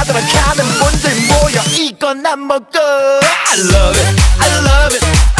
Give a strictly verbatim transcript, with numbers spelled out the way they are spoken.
하도록 하는 분들 모여 이건 안 먹어 I love it, I love it